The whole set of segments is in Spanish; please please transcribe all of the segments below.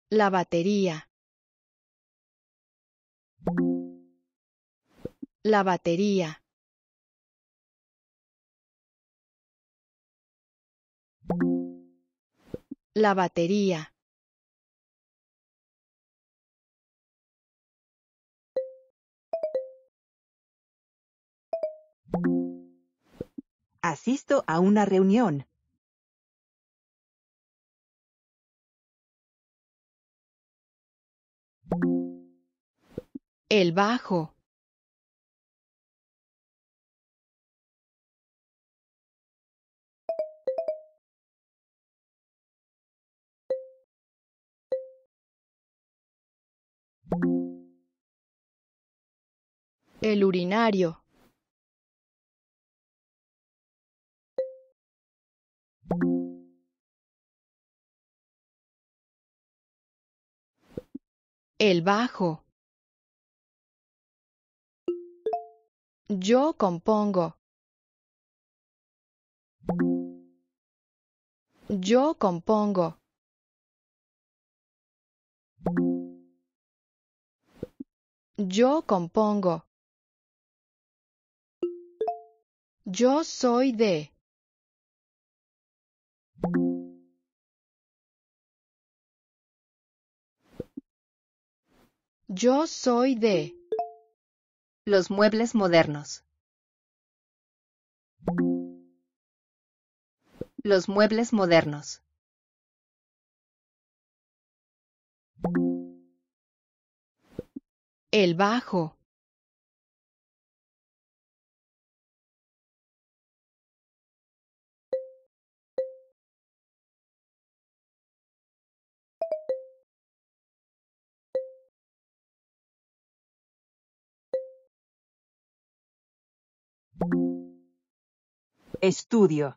La batería. La batería. La batería. Asisto a una reunión. El bajo. El urinario. El bajo. Yo compongo. Yo compongo. Yo compongo. Yo soy de. Yo soy de. Los muebles modernos. Los muebles modernos. El bajo. Estudio.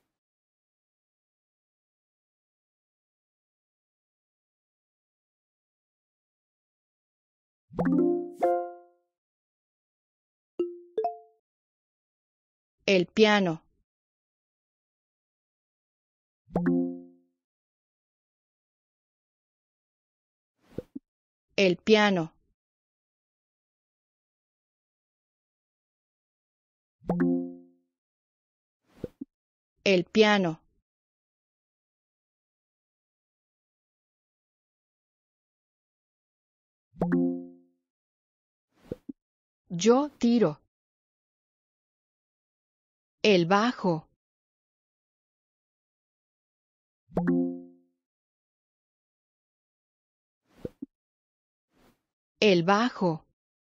El piano. El piano. El piano. Yo tiro. El bajo. El bajo.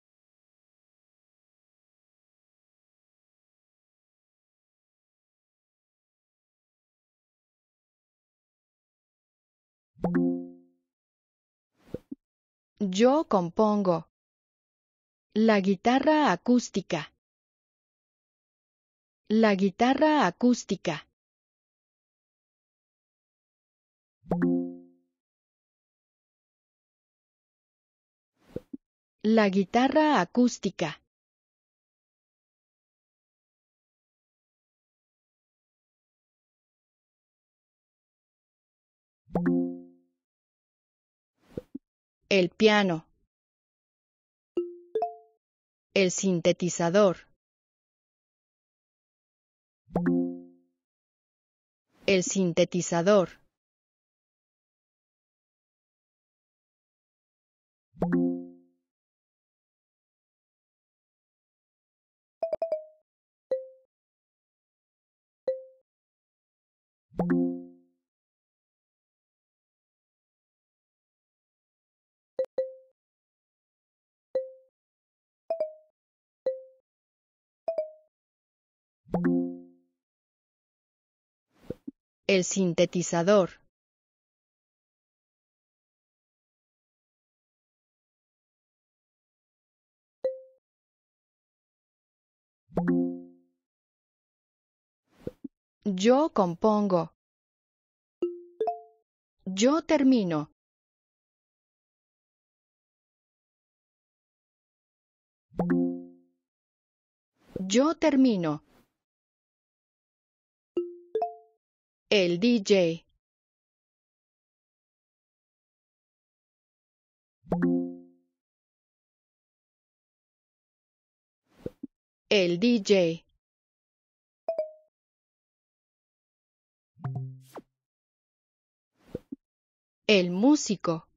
Yo compongo. La guitarra acústica. La guitarra acústica. La guitarra acústica. El piano. El sintetizador. El sintetizador. El sintetizador. Yo compongo. Yo termino. Yo termino. El DJ. El DJ. El músico.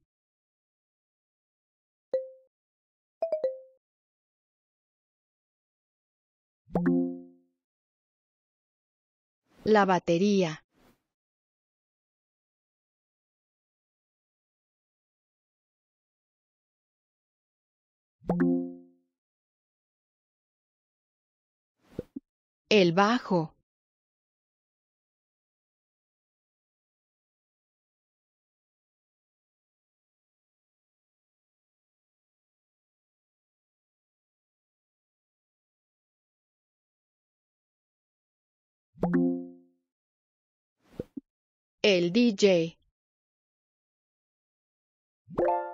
La batería. El bajo. El DJ.